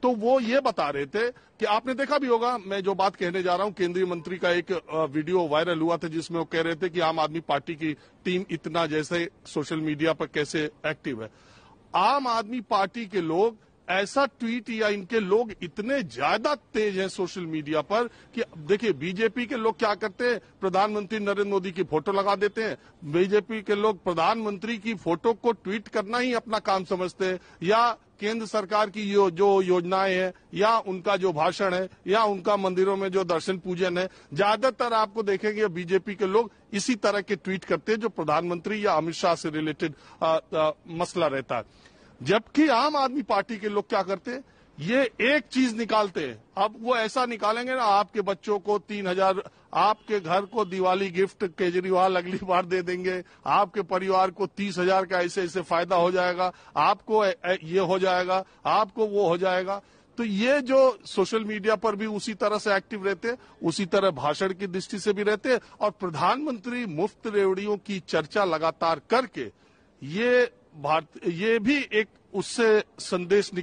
तो वो ये बता रहे थे कि आपने देखा भी होगा, मैं जो बात कहने जा रहा हूं, केंद्रीय मंत्री का एक वीडियो वायरल हुआ था जिसमें वो कह रहे थे कि आम आदमी पार्टी की टीम इतना जैसे सोशल मीडिया पर कैसे एक्टिव है। आम आदमी पार्टी के लोग ऐसा ट्वीट या इनके लोग इतने ज्यादा तेज हैं सोशल मीडिया पर कि देखिए बीजेपी के लोग क्या करते हैं, प्रधानमंत्री नरेंद्र मोदी की फोटो लगा देते हैं। बीजेपी के लोग प्रधानमंत्री की फोटो को ट्वीट करना ही अपना काम समझते हैं, या केंद्र सरकार की जो योजनाएं हैं, या उनका जो भाषण है, या उनका मंदिरों में जो दर्शन पूजन है, ज्यादातर आपको देखेंगे बीजेपी के लोग इसी तरह के ट्वीट करते हैं जो प्रधानमंत्री या अमित शाह से रिलेटेड मसला रहता है। जबकि आम आदमी पार्टी के लोग क्या करते हैं, ये एक चीज निकालते हैं। अब वो ऐसा निकालेंगे ना, आपके बच्चों को 3,000, आपके घर को दिवाली गिफ्ट केजरीवाल अगली बार दे देंगे, आपके परिवार को 30,000 का ऐसे ऐसे फायदा हो जाएगा, आपको ये हो जाएगा, आपको वो हो जाएगा। तो ये जो सोशल मीडिया पर भी उसी तरह से एक्टिव रहते हैं, उसी तरह भाषण की दृष्टि से भी रहते हैं, और प्रधानमंत्री मुफ्त रेवड़ियों की चर्चा लगातार करके ये भी एक उससे संदेश